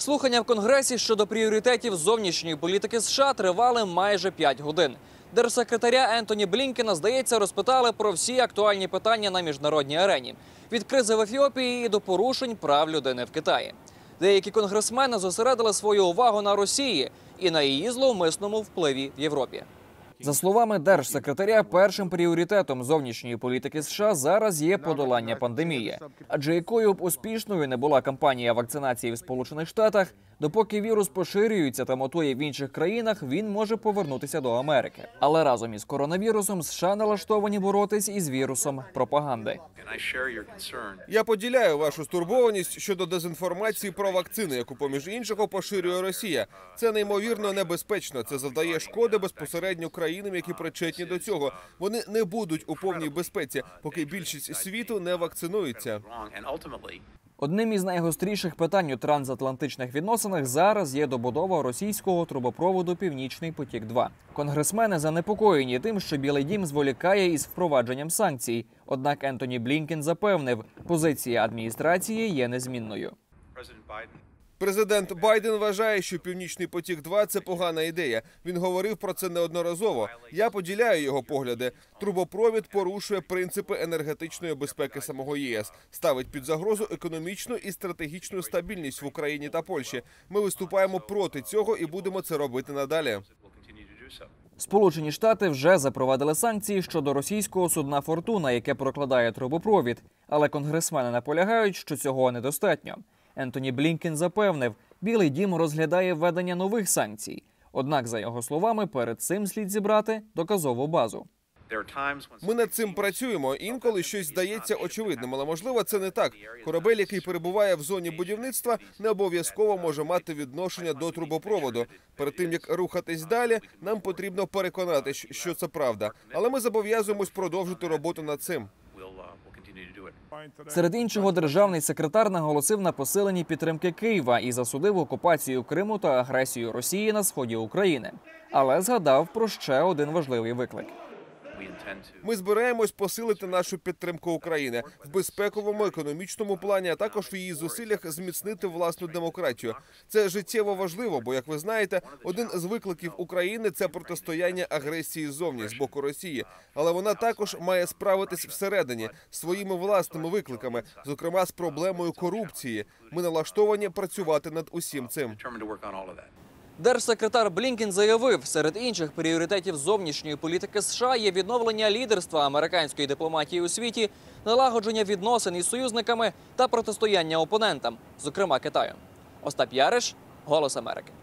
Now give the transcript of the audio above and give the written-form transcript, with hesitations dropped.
Слухання в Конгресі щодо пріоритетів зовнішньої політики США тривали майже 5 годин. Держсекретаря Ентоні Блінкена, здається, розпитали про всі актуальні питання на міжнародній арені. Від кризи в Ефіопії і до порушень прав людини в Китаї. Деякі конгресмени зосередили свою увагу на Росії і на її зловмисному впливі в Європі. За словами держсекретаря, першим пріоритетом зовнішньої політики США зараз є подолання пандемії. Адже якою б успішною не була кампанія вакцинації в Сполучених Штатах, допоки вірус поширюється та мутує в інших країнах, він може повернутися до Америки. Але разом із коронавірусом США налаштовані боротись із вірусом пропаганди. Я поділяю вашу стурбованість щодо дезінформації про вакцини, яку, поміж іншого, поширює Росія. Це неймовірно небезпечно. Це завдає шкоди безпосередньо країнам, які причетні до цього. Вони не будуть у повній безпеці, поки більшість світу не вакцинується. Одним із найгостріших питань у трансатлантичних відносинах зараз є добудова російського трубопроводу «Північний потік-2». Конгресмени занепокоєні тим, що Білий дім зволікає із впровадженням санкцій. Однак Ентоні Блінкен запевнив, позиція адміністрації є незмінною. Президент Байден вважає, що «Північний потік-2» – це погана ідея. Він говорив про це неодноразово. Я поділяю його погляди. Трубопровід порушує принципи енергетичної безпеки самого ЄС, ставить під загрозу економічну і стратегічну стабільність в Україні та Польщі. Ми виступаємо проти цього і будемо це робити надалі. Сполучені Штати вже запровадили санкції щодо російського судна «Фортуна», яке прокладає трубопровід. Але конгресмени наполягають, що цього недостатньо. Ентоні Блінкен запевнив, Білий дім розглядає введення нових санкцій. Однак, за його словами, перед цим слід зібрати доказову базу. Ми над цим працюємо. Інколи щось здається очевидним, але, можливо, це не так. Корабель, який перебуває в зоні будівництва, не обов'язково може мати відношення до трубопроводу. Перед тим, як рухатись далі, нам потрібно переконатись, що це правда. Але ми зобов'язуємось продовжити роботу над цим. Серед іншого, державний секретар наголосив на посиленні підтримки Києва і засудив окупацію Криму та агресію Росії на сході України. Але згадав про ще один важливий виклик. Ми збираємось посилити нашу підтримку України в безпековому, економічному плані, а також в її зусиллях зміцнити власну демократію. Це життєво важливо, бо, як ви знаєте, один з викликів України – це протистояння агресії ззовні, з боку Росії. Але вона також має справитись всередині, своїми власними викликами, зокрема з проблемою корупції. Ми налаштовані працювати над усім цим. Держсекретар Блінкен заявив, серед інших пріоритетів зовнішньої політики США є відновлення лідерства американської дипломатії у світі, налагодження відносин із союзниками та протистояння опонентам, зокрема Китаю. Остап Яриш, «Голос Америки».